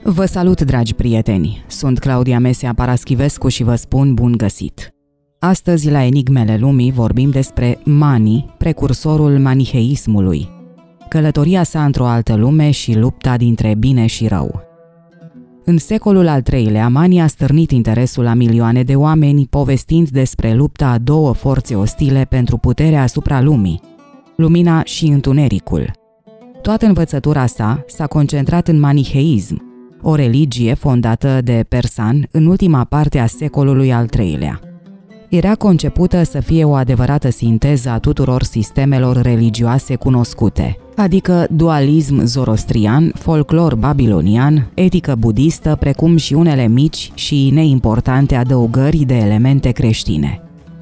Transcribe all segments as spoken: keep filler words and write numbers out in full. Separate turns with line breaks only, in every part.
Vă salut, dragi prieteni! Sunt Claudia Mesea Paraschivescu și vă spun bun găsit! Astăzi, la Enigmele Lumii, vorbim despre Mani, precursorul maniheismului, călătoria sa într-o altă lume și lupta dintre bine și rău. În secolul al treilea, Mani a stârnit interesul a milioane de oameni, povestind despre lupta a două forțe ostile pentru puterea asupra lumii, lumina și întunericul. Toată învățătura sa s-a concentrat în maniheism, o religie fondată de Persan în ultima parte a secolului al treilea. Era concepută să fie o adevărată sinteză a tuturor sistemelor religioase cunoscute, adică dualism zorostrian, folclor babilonian, etică budistă, precum și unele mici și neimportante adăugări de elemente creștine.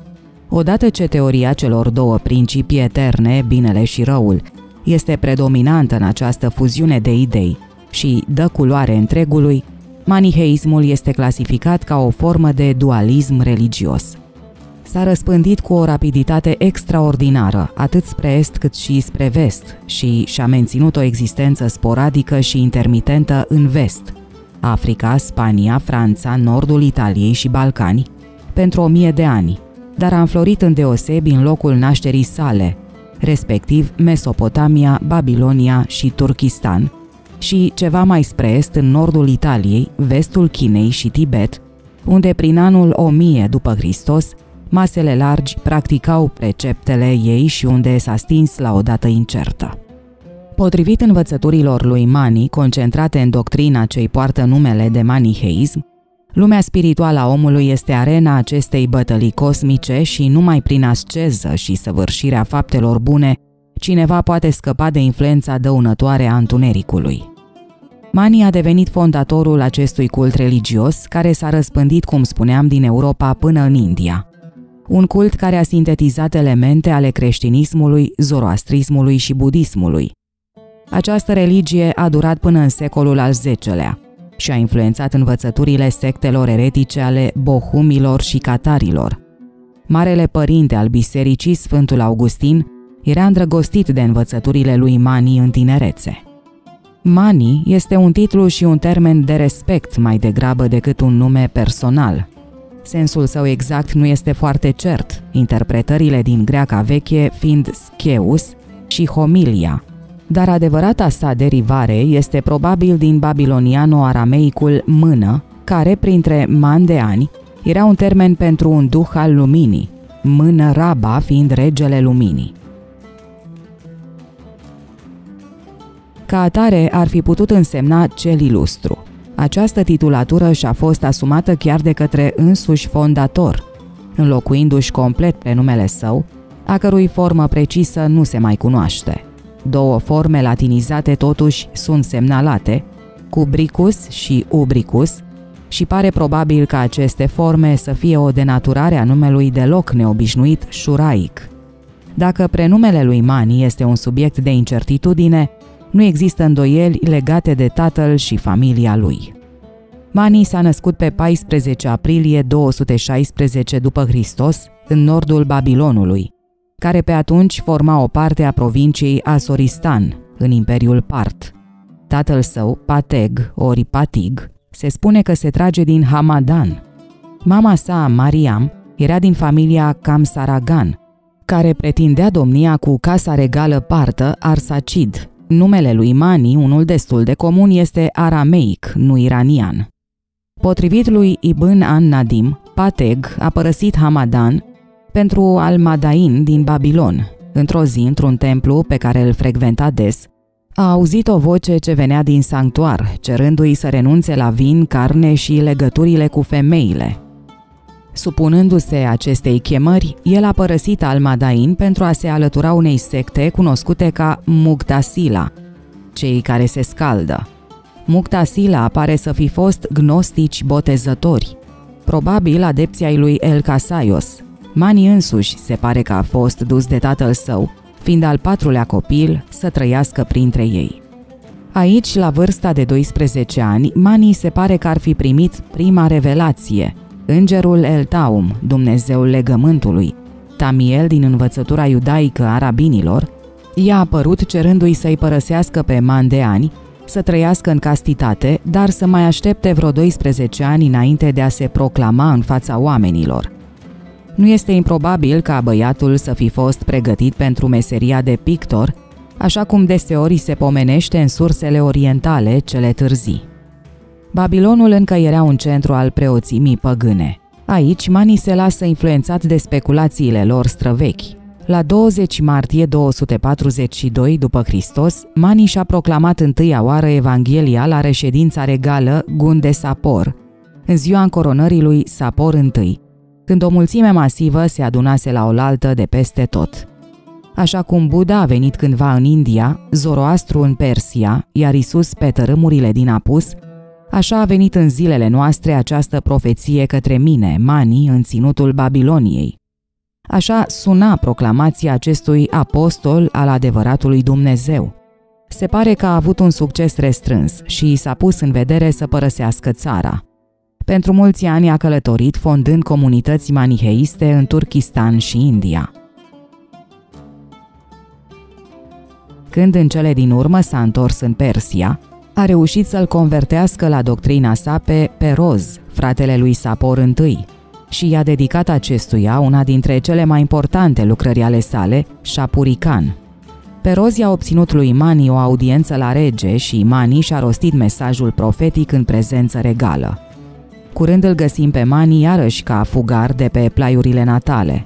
Odată ce teoria celor două principii eterne, binele și răul, este predominantă în această fuziune de idei și dă culoare întregului, maniheismul este clasificat ca o formă de dualism religios. S-a răspândit cu o rapiditate extraordinară, atât spre est cât și spre vest, și și-a menținut o existență sporadică și intermitentă în vest, Africa, Spania, Franța, nordul Italiei și Balcani, pentru o mie de ani, dar a înflorit îndeosebi în locul nașterii sale, respectiv Mesopotamia, Babilonia și Turkistan, și ceva mai spre est în nordul Italiei, vestul Chinei și Tibet, unde prin anul o mie după Hristos, masele largi practicau preceptele ei și unde s-a stins la o dată incertă. Potrivit învățăturilor lui Mani, concentrate în doctrina ce-i poartă numele de maniheism, lumea spirituală a omului este arena acestei bătălii cosmice și numai prin asceză și săvârșirea faptelor bune, cineva poate scăpa de influența dăunătoare a întunericului. Mani a devenit fondatorul acestui cult religios, care s-a răspândit, cum spuneam, din Europa până în India. Un cult care a sintetizat elemente ale creștinismului, zoroastrismului și budismului. Această religie a durat până în secolul al zecelea și a influențat învățăturile sectelor eretice ale bohumilor și catarilor. Marele părinte al bisericii, Sfântul Augustin, era îndrăgostit de învățăturile lui Mani în tinerețe. Mani este un titlu și un termen de respect mai degrabă decât un nume personal. Sensul său exact nu este foarte cert, interpretările din greaca veche fiind scheus și homilia, dar adevărata sa derivare este probabil din babiloniano-arameicul mână, care, printre man de ani, era un termen pentru un duh al luminii, mână Raba fiind regele luminii. Ca atare ar fi putut însemna cel ilustru. Această titulatură și-a fost asumată chiar de către însuși fondator, înlocuindu-și complet pe numele său, a cărui formă precisă nu se mai cunoaște. Două forme latinizate totuși sunt semnalate, Cubricus și Ubricus, și pare probabil ca aceste forme să fie o denaturare a numelui deloc neobișnuit șuraic. Dacă prenumele lui Mani este un subiect de incertitudine, nu există îndoieli legate de tatăl și familia lui. Mani s-a născut pe paisprezece aprilie două sute șaisprezece după Hristos în nordul Babilonului, care pe atunci forma o parte a provinciei Asoristan, în Imperiul Part. Tatăl său, Pateg, ori Patig, se spune că se trage din Hamadan. Mama sa, Mariam, era din familia Kamsaragan, care pretindea domnia cu casa regală partă Arsacid. Numele lui Mani, unul destul de comun, este arameic, nu iranian. Potrivit lui Ibn an-Nadim, Pateg a părăsit Hamadan pentru Al-Madain din Babilon. Într-o zi, într-un templu pe care îl frecventa des, a auzit o voce ce venea din sanctuar, cerându-i să renunțe la vin, carne și legăturile cu femeile. Supunându-se acestei chemări, el a părăsit Al-Madain pentru a se alătura unei secte cunoscute ca Muqtasila, cei care se scaldă. Muqtasila pare să fi fost gnostici botezători, probabil adepții ai lui El Casaios. Mani însuși se pare că a fost dus de tatăl său, fiind al patrulea copil, să trăiască printre ei. Aici, la vârsta de doisprezece ani, Mani se pare că ar fi primit prima revelație, Îngerul El Taum, Dumnezeul legământului, Tamiel din învățătura iudaică a rabinilor, i-a apărut cerându-i să-i părăsească pe Mandeani să trăiască în castitate, dar să mai aștepte vreo doisprezece ani înainte de a se proclama în fața oamenilor. Nu este improbabil ca băiatul să fi fost pregătit pentru meseria de pictor, așa cum deseori se pomenește în sursele orientale cele târzii. Babilonul încă era un centru al preoțimii păgâne. Aici, Mani se lasă influențat de speculațiile lor străvechi. La douăzeci martie două sute patruzeci și doi după Hristos, Mani și-a proclamat întâia oară Evanghelia la reședința regală Gunde Sapor, în ziua încoronării lui Sapor I, când o mulțime masivă se adunase la oaltă de peste tot. Așa cum Buddha a venit cândva în India, Zoroastru în Persia, iar Isus pe tărâmurile din Apus, așa a venit în zilele noastre această profeție către mine, Mani, în ținutul Babiloniei. Așa suna proclamația acestui apostol al adevăratului Dumnezeu. Se pare că a avut un succes restrâns și i s-a pus în vedere să părăsească țara. Pentru mulți ani a călătorit fondând comunități maniheiste în Turkistan și India. Când în cele din urmă s-a întors în Persia, a reușit să-l convertească la doctrina sa pe Peroz, fratele lui Sapor I, și i-a dedicat acestuia una dintre cele mai importante lucrări ale sale, Shapurikan. Peroz i-a obținut lui Mani o audiență la rege și Mani și-a rostit mesajul profetic în prezență regală. Curând îl găsim pe Mani iarăși ca fugar de pe plaiurile natale.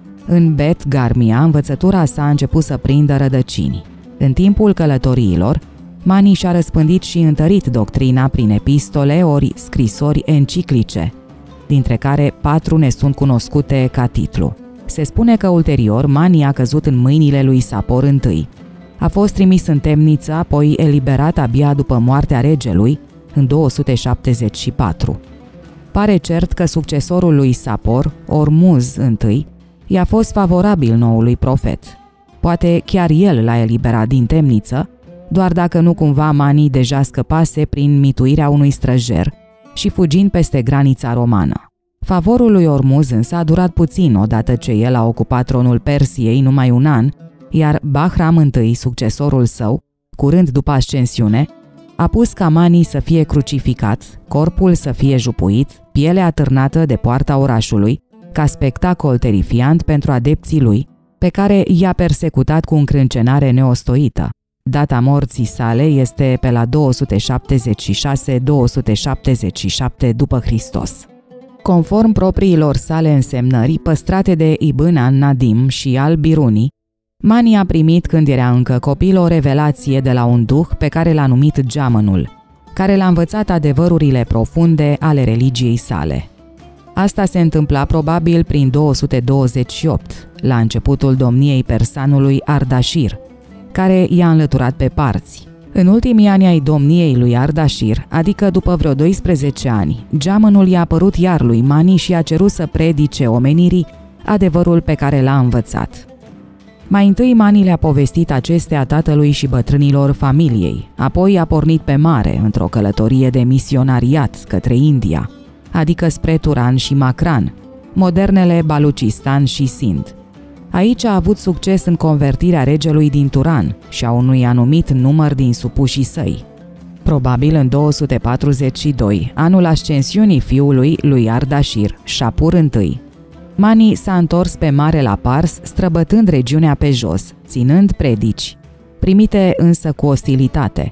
În Bet Garmia, învățătura sa a început să prindă rădăcini. În timpul călătoriilor, Mani și-a răspândit și întărit doctrina prin epistole ori scrisori enciclice, dintre care patru ne sunt cunoscute ca titlu. Se spune că ulterior Mani a căzut în mâinile lui Sapor I. A fost trimis în temniță, apoi eliberat abia după moartea regelui, în două sute șaptezeci și patru. Pare cert că succesorul lui Sapor, Ormuz I, i-a fost favorabil noului profet. Poate chiar el l-a eliberat din temniță, doar dacă nu cumva Mani deja scăpase prin mituirea unui străjer și fugind peste granița romană. Favorul lui Ormuz însă a durat puțin odată ce el a ocupat tronul Persiei numai un an, iar Bahram I, succesorul său, curând după ascensiune, a pus ca Mani să fie crucificat, corpul să fie jupuit, pielea târnată de poarta orașului, ca spectacol terifiant pentru adepții lui, pe care i-a persecutat cu încrâncenare neostoită. Data morții sale este pe la două sute șaptezeci și șase - două sute șaptezeci și șapte după Hristos. Conform propriilor sale însemnări păstrate de Ibn an-Nadim și al-Biruni, Mani a primit când era încă copil o revelație de la un duh pe care l-a numit Geamănul, care l-a învățat adevărurile profunde ale religiei sale. Asta se întâmpla probabil prin două sute douăzeci și opt, la începutul domniei persanului Ardashir, care i-a înlăturat pe parți. În ultimii ani ai domniei lui Ardashir, adică după vreo doisprezece ani, Geamănul i-a apărut iar lui Mani și a cerut să predice omenirii adevărul pe care l-a învățat. Mai întâi Mani le-a povestit acestea tatălui și bătrânilor familiei, apoi a pornit pe mare într-o călătorie de misionariat către India, adică spre Turan și Makran, modernele Baluchistan și Sind. Aici a avut succes în convertirea regelui din Turan și a unui anumit număr din supușii săi. Probabil în două sute patruzeci și doi, anul ascensiunii fiului lui Ardashir, Shapur I, Mani s-a întors pe mare la Pars, străbătând regiunea pe jos, ținând predici, primite însă cu ostilitate.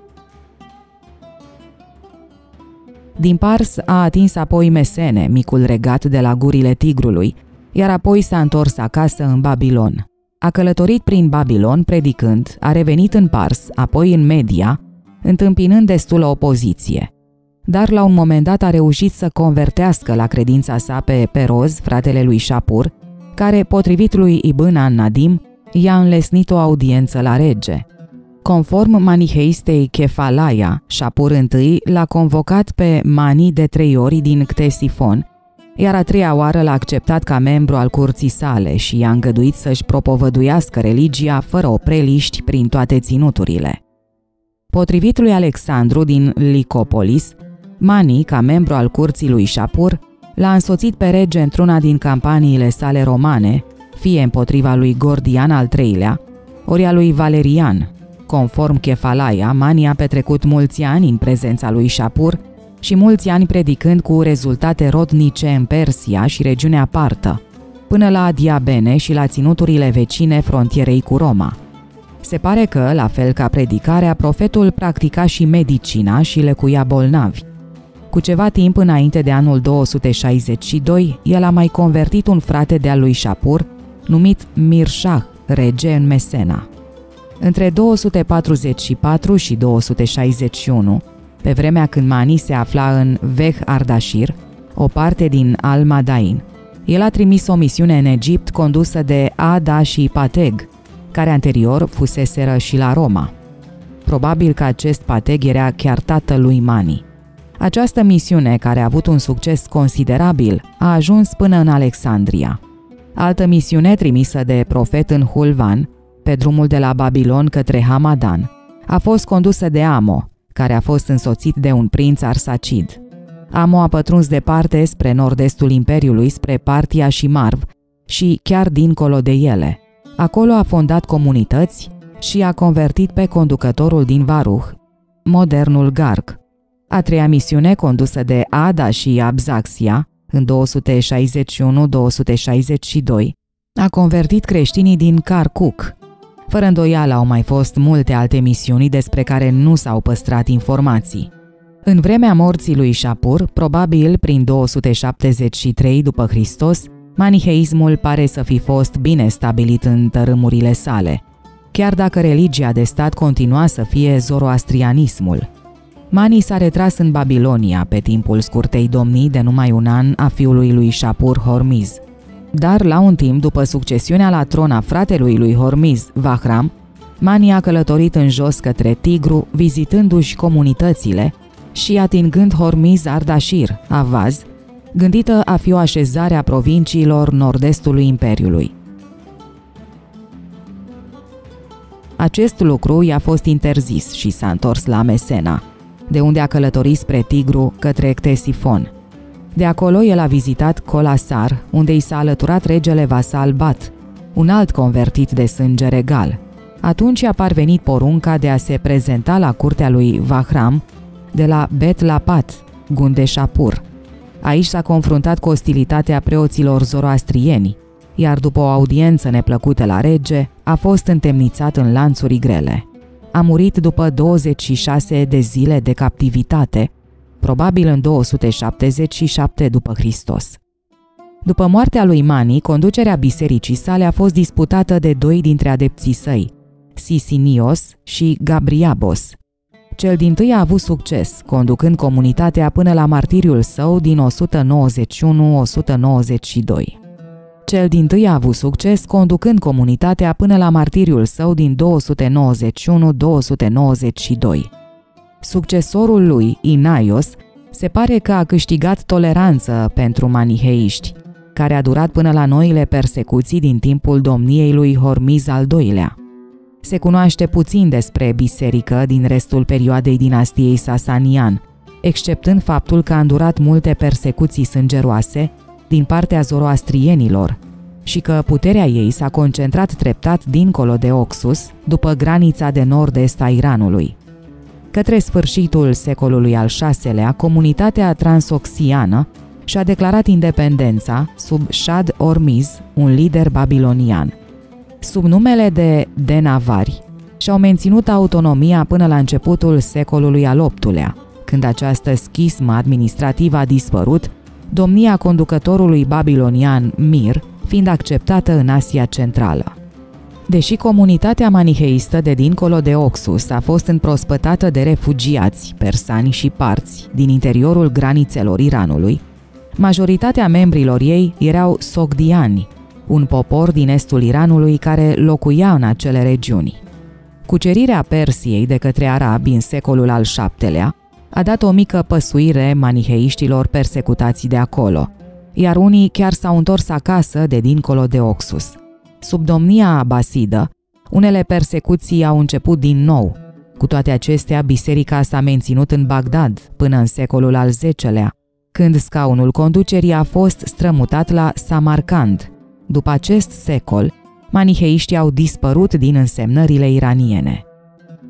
Din Pars a atins apoi Mesene, micul regat de la gurile Tigrului, iar apoi s-a întors acasă în Babilon. A călătorit prin Babilon predicând, a revenit în Pars, apoi în Media, întâmpinând destulă opoziție. Dar la un moment dat a reușit să convertească la credința sa pe Peroz, fratele lui Shapur, care, potrivit lui Ibn an-Nadim, i-a înlesnit o audiență la rege. Conform maniheistei Kefalaia, Shapur I l-a convocat pe Mani de trei ori din Ctesifon, iar a treia oară l-a acceptat ca membru al curții sale și i-a îngăduit să-și propovăduiască religia fără opreliști prin toate ținuturile. Potrivit lui Alexandru din Licopolis, Mani, ca membru al curții lui Shapur, l-a însoțit pe rege într-una din campaniile sale romane, fie împotriva lui Gordian al treilea, ori a lui Valerian, Conform Kefalaia, Mani a petrecut mulți ani în prezența lui Shapur și mulți ani predicând cu rezultate rodnice în Persia și regiunea Partă, până la Diabene și la ținuturile vecine frontierei cu Roma. Se pare că, la fel ca predicarea, profetul practica și medicina și lecuia bolnavi. Cu ceva timp înainte de anul două sute șaizeci și doi, el a mai convertit un frate de-al lui Shapur, numit Mirshah, rege în Mesena. Între două sute patruzeci și patru și două sute șaizeci și unu, pe vremea când Mani se afla în Veh Ardashir, o parte din Al-Madain, el a trimis o misiune în Egipt condusă de Ada și Pateg, care anterior fuseseră și la Roma. Probabil că acest Pateg era chiar tatălui Mani. Această misiune, care a avut un succes considerabil, a ajuns până în Alexandria. Altă misiune trimisă de profet în Hulvan, pe drumul de la Babilon către Hamadan, a fost condusă de Amo, care a fost însoțit de un prinț arsacid. Amo a pătruns departe spre nord-estul imperiului, spre Partia și Marv, și chiar dincolo de ele. Acolo a fondat comunități și a convertit pe conducătorul din Varuh, modernul Garg. A treia misiune, condusă de Ada și Abzaxia, în două sute șaizeci și unu - două sute șaizeci și doi, a convertit creștinii din Kirkuk. Fără îndoială au mai fost multe alte misiuni despre care nu s-au păstrat informații. În vremea morții lui Shapur, probabil prin două sute șaptezeci și trei după Hristos, maniheismul pare să fi fost bine stabilit în tărâmurile sale, chiar dacă religia de stat continua să fie zoroastrianismul. Mani s-a retras în Babilonia pe timpul scurtei domnii de numai un an a fiului lui Shapur, Hormiz. Dar la un timp după succesiunea la tron a fratelui lui Hormiz, Vahram, Mani a călătorit în jos către Tigru, vizitându-și comunitățile și atingând Hormiz Ardashir, Avaz, gândită a fi o așezare a provinciilor nord-estului imperiului. Acest lucru i-a fost interzis și s-a întors la Mesena, de unde a călătorit spre Tigru către Ctesifon. De acolo el a vizitat Colasar, unde i s-a alăturat regele vasal Bat, un alt convertit de sânge regal. Atunci a parvenit porunca de a se prezenta la curtea lui Vahram de la Bet Lapat, Gunde Shapur. Aici s-a confruntat cu ostilitatea preoților zoroastrieni, iar după o audiență neplăcută la rege, a fost întemnițat în lanțuri grele. A murit după douăzeci și șase de zile de captivitate, probabil în două sute șaptezeci și șapte după Hristos. După moartea lui Mani, conducerea bisericii sale a fost disputată de doi dintre adepții săi, Sisinios și Gabriabos. Cel dintâi a avut succes, conducând comunitatea până la martiriul său din o sută nouăzeci și unu - o sută nouăzeci și doi. Cel dintâi a avut succes conducând comunitatea până la martiriul său din două sute nouăzeci și unu - două sute nouăzeci și doi. Succesorul lui, Inaios, se pare că a câștigat toleranță pentru maniheiști, care a durat până la noile persecuții din timpul domniei lui Hormiz al doilea. Se cunoaște puțin despre biserică din restul perioadei dinastiei Sasanian, exceptând faptul că a îndurat multe persecuții sângeroase din partea zoroastrienilor și că puterea ei s-a concentrat treptat dincolo de Oxus, după granița de nord-est a Iranului. Către sfârșitul secolului al șaselea, comunitatea transoxiană și-a declarat independența sub Shad Hormiz, un lider babilonian. Sub numele de Denavari, și-au menținut autonomia până la începutul secolului al optulea, când această schismă administrativă a dispărut, domnia conducătorului babilonian Mir fiind acceptată în Asia Centrală. Deși comunitatea maniheistă de dincolo de Oxus a fost înprospătată de refugiați, persani și parți din interiorul granițelor Iranului, majoritatea membrilor ei erau sogdiani, un popor din estul Iranului care locuia în acele regiuni. Cucerirea Persiei de către arabi în secolul al șaptelea a dat o mică păsuire maniheiștilor persecutați de acolo, iar unii chiar s-au întors acasă de dincolo de Oxus. Sub domnia abasidă, unele persecuții au început din nou. Cu toate acestea, biserica s-a menținut în Bagdad până în secolul al zecelea, când scaunul conducerii a fost strămutat la Samarcand. După acest secol, maniheiștii au dispărut din însemnările iraniene.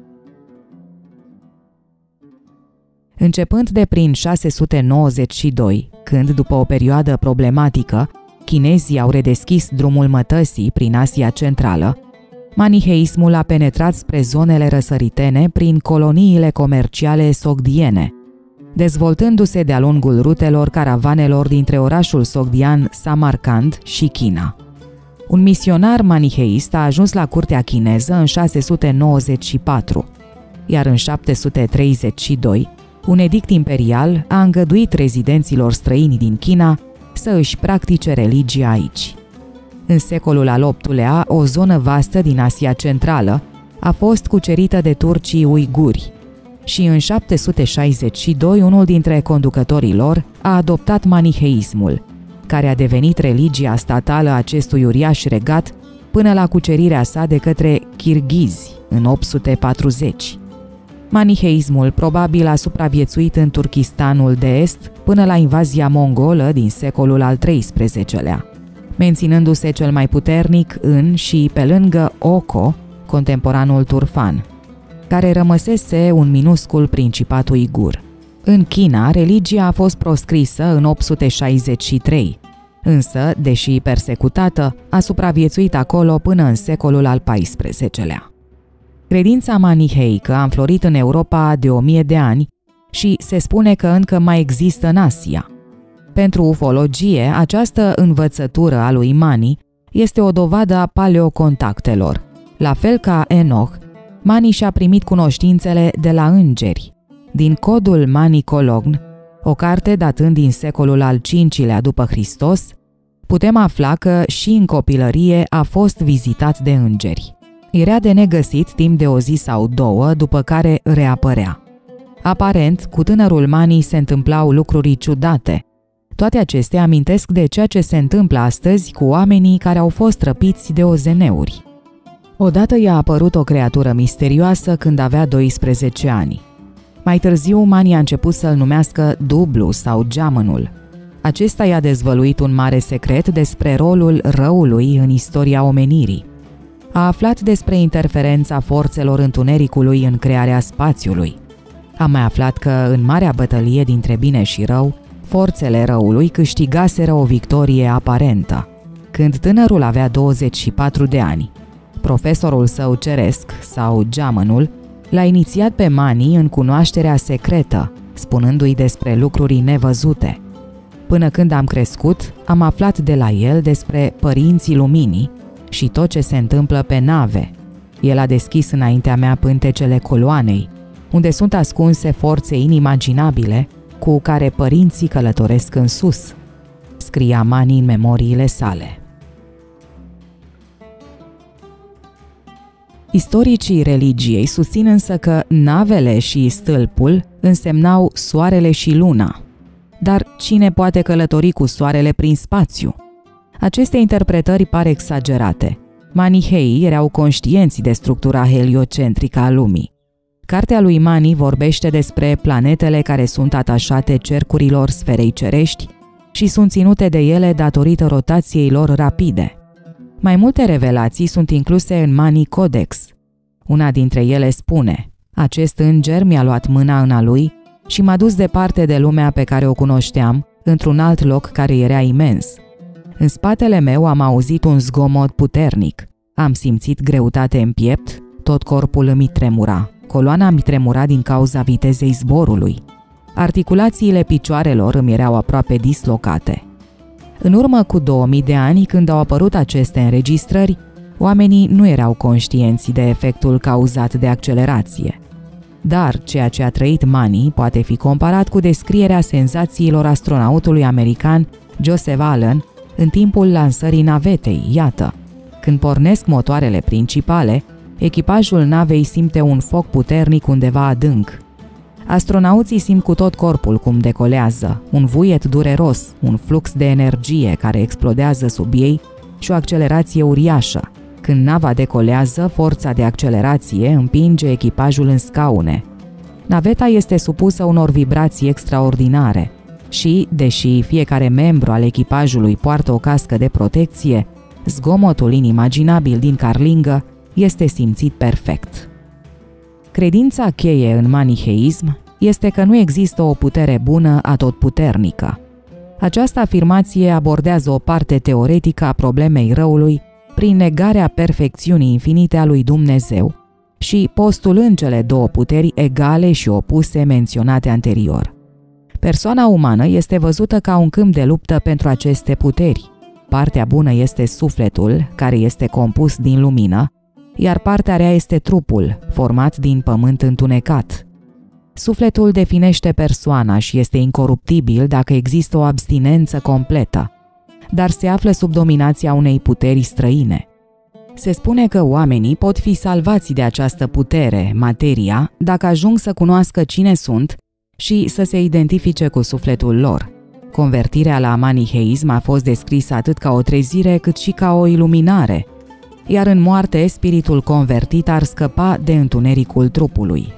Începând de prin șase sute nouăzeci și doi, când, după o perioadă problematică, chinezii au redeschis drumul mătăsii prin Asia Centrală, maniheismul a penetrat spre zonele răsăritene prin coloniile comerciale sogdiene, dezvoltându-se de-a lungul rutelor caravanelor dintre orașul sogdian Samarkand și China. Un misionar maniheist a ajuns la curtea chineză în șase sute nouăzeci și patru, iar în șapte sute treizeci și doi, un edict imperial a îngăduit rezidenților străini din China să își practice religia aici. În secolul al optulea, o zonă vastă din Asia Centrală a fost cucerită de turcii uiguri și în șapte sute șaizeci și doi unul dintre conducătorii lor a adoptat maniheismul, care a devenit religia statală a acestui uriaș regat până la cucerirea sa de către kirghizi în opt sute patruzeci. Maniheismul probabil a supraviețuit în Turkistanul de Est până la invazia mongolă din secolul al treisprezecelea, menținându-se cel mai puternic în și pe lângă Oko, contemporanul Turfan, care rămăsese un minuscul principat uigur. În China, religia a fost proscrisă în opt sute șaizeci și trei, însă, deși persecutată, a supraviețuit acolo până în secolul al paisprezecelea. Credința maniheică a înflorit în Europa de o mie de ani și se spune că încă mai există în Asia. Pentru ufologie, această învățătură a lui Mani este o dovadă a paleocontactelor. La fel ca Enoch, Mani și-a primit cunoștințele de la îngeri. Din codul Mani-Cologne, o carte datând din secolul al cincilea după Hristos, putem afla că și în copilărie a fost vizitat de îngeri. Era de negăsit timp de o zi sau două, după care reapărea. Aparent, cu tânărul Mani se întâmplau lucruri ciudate. Toate acestea amintesc de ceea ce se întâmplă astăzi cu oamenii care au fost răpiți de ozeneuri. Odată i-a apărut o creatură misterioasă când avea doisprezece ani. Mai târziu, Mani a început să-l numească Dublu sau Geamănul. Acesta i-a dezvăluit un mare secret despre rolul răului în istoria omenirii. A aflat despre interferența forțelor întunericului în crearea spațiului. A mai aflat că, în marea bătălie dintre bine și rău, forțele răului câștigaseră o victorie aparentă. Când tânărul avea douăzeci și patru de ani, profesorul său ceresc, sau Geamănul, l-a inițiat pe Mani în cunoașterea secretă, spunându-i despre lucruri nevăzute. Până când am crescut, am aflat de la el despre părinții luminii și tot ce se întâmplă pe nave. El a deschis înaintea mea pântecele coloanei, unde sunt ascunse forțe inimaginabile cu care părinții călătoresc în sus, scria Mani în memoriile sale. Istoricii religiei susțin însă că navele și stâlpul însemnau soarele și luna. Dar cine poate călători cu soarele prin spațiu? Aceste interpretări par exagerate. Maniheii erau conștienți de structura heliocentrică a lumii. Cartea lui Mani vorbește despre planetele care sunt atașate cercurilor sferei cerești și sunt ținute de ele datorită rotației lor rapide. Mai multe revelații sunt incluse în Mani Codex. Una dintre ele spune: acest înger mi-a luat mâna în a lui și m-a dus departe de lumea pe care o cunoșteam, într-un alt loc care era imens. În spatele meu am auzit un zgomot puternic. Am simțit greutate în piept, tot corpul îmi tremura. Coloana mi tremura din cauza vitezei zborului. Articulațiile picioarelor îmi erau aproape dislocate. În urmă cu două mii de ani, când au apărut aceste înregistrări, oamenii nu erau conștienți de efectul cauzat de accelerație. Dar ceea ce a trăit Mani poate fi comparat cu descrierea senzațiilor astronautului american Joseph Allen în timpul lansării navetei, iată. Când pornesc motoarele principale, echipajul navei simte un foc puternic undeva adânc. Astronauții simt cu tot corpul cum decolează, un vuiet dureros, un flux de energie care explodează sub ei și o accelerație uriașă. Când nava decolează, forța de accelerație împinge echipajul în scaune. Naveta este supusă unor vibrații extraordinare și, deși fiecare membru al echipajului poartă o cască de protecție, zgomotul inimaginabil din carlingă este simțit perfect. Credința cheie în maniheism este că nu există o putere bună atotputernică. Această afirmație abordează o parte teoretică a problemei răului prin negarea perfecțiunii infinite a lui Dumnezeu și postulând cele două puteri egale și opuse menționate anterior. Persoana umană este văzută ca un câmp de luptă pentru aceste puteri. Partea bună este sufletul, care este compus din lumină, iar partea rea este trupul, format din pământ întunecat. Sufletul definește persoana și este incoruptibil dacă există o abstinență completă, dar se află sub dominația unei puteri străine. Se spune că oamenii pot fi salvați de această putere, materia, dacă ajung să cunoască cine sunt și să se identifice cu sufletul lor. Convertirea la maniheism a fost descrisă atât ca o trezire cât și ca o iluminare, iar în moarte spiritul convertit ar scăpa de întunericul trupului.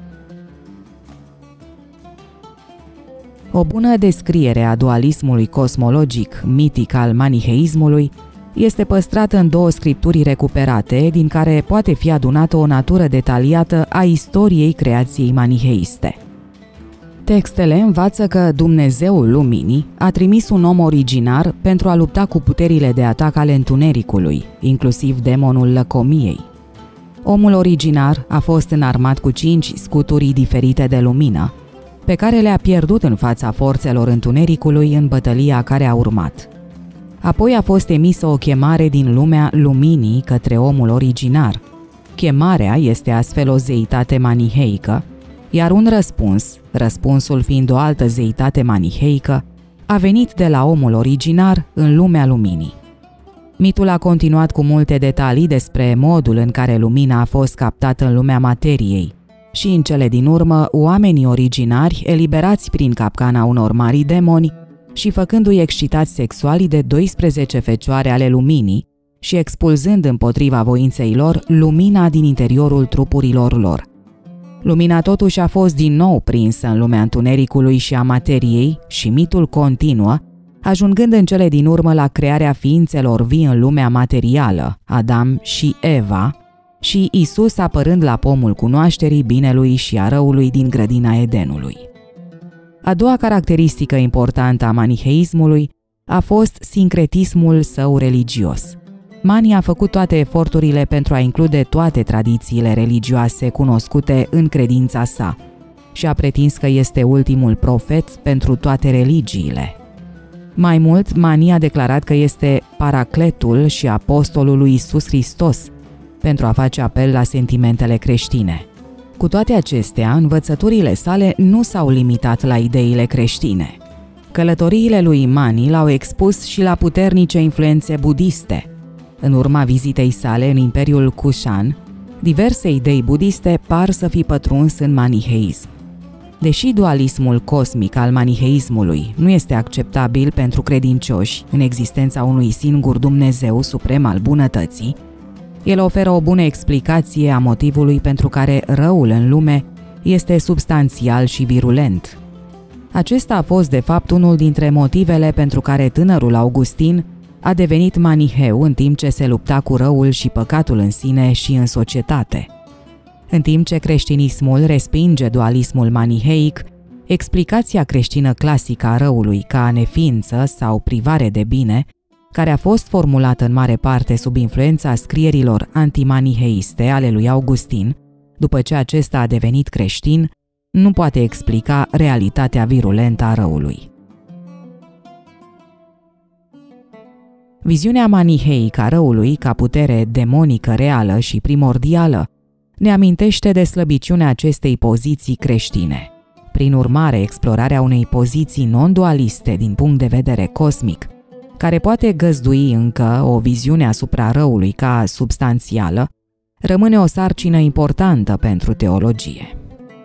O bună descriere a dualismului cosmologic, mitic al maniheismului, este păstrată în două scripturi recuperate, din care poate fi adunată o natură detaliată a istoriei creației maniheiste. Textele învață că Dumnezeul Luminii a trimis un om originar pentru a lupta cu puterile de atac ale întunericului, inclusiv demonul lăcomiei. Omul originar a fost înarmat cu cinci scuturi diferite de lumină, pe care le-a pierdut în fața forțelor întunericului în bătălia care a urmat. Apoi a fost emisă o chemare din lumea luminii către omul originar. Chemarea este astfel o zeitate maniheică, iar un răspuns, răspunsul fiind o altă zeitate maniheică, a venit de la omul originar în lumea luminii. Mitul a continuat cu multe detalii despre modul în care lumina a fost captată în lumea materiei și, în cele din urmă, oamenii originari, eliberați prin capcana unor mari demoni și făcându-i excitați sexuali de doisprezece fecioare ale luminii și expulzând împotriva voinței lor lumina din interiorul trupurilor lor. Lumina totuși a fost din nou prinsă în lumea întunericului și a materiei și mitul continuă, ajungând în cele din urmă la crearea ființelor vii în lumea materială, Adam și Eva, și Isus apărând la pomul cunoașterii binelui și a răului din grădina Edenului. A doua caracteristică importantă a maniheismului a fost sincretismul său religios. Mani a făcut toate eforturile pentru a include toate tradițiile religioase cunoscute în credința sa și a pretins că este ultimul profet pentru toate religiile. Mai mult, Mani a declarat că este paracletul și apostolul lui Isus Hristos, pentru a face apel la sentimentele creștine. Cu toate acestea, învățăturile sale nu s-au limitat la ideile creștine. Călătoriile lui Mani l-au expus și la puternice influențe budiste. În urma vizitei sale în Imperiul Kushan, diverse idei budiste par să fi pătruns în maniheism. Deși dualismul cosmic al maniheismului nu este acceptabil pentru credincioși în existența unui singur Dumnezeu suprem al bunătății, el oferă o bună explicație a motivului pentru care răul în lume este substanțial și virulent. Acesta a fost de fapt unul dintre motivele pentru care tânărul Augustin a devenit maniheu în timp ce se lupta cu răul și păcatul în sine și în societate. În timp ce creștinismul respinge dualismul maniheic, explicația creștină clasică a răului ca neființă sau privare de bine, care a fost formulată în mare parte sub influența scrierilor antimaniheiste ale lui Augustin, după ce acesta a devenit creștin, nu poate explica realitatea virulentă a răului. Viziunea maniheică a răului ca putere demonică reală și primordială ne amintește de slăbiciunea acestei poziții creștine. Prin urmare, explorarea unei poziții non-dualiste din punct de vedere cosmic, care poate găzdui încă o viziune asupra răului ca substanțială, rămâne o sarcină importantă pentru teologie.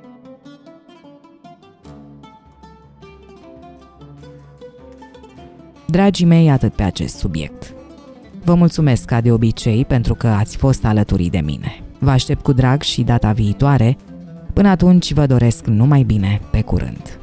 Dragii mei, atât pe acest subiect. Vă mulțumesc ca de obicei pentru că ați fost alături de mine. Vă aștept cu drag și data viitoare. Până atunci vă doresc numai bine, pe curând!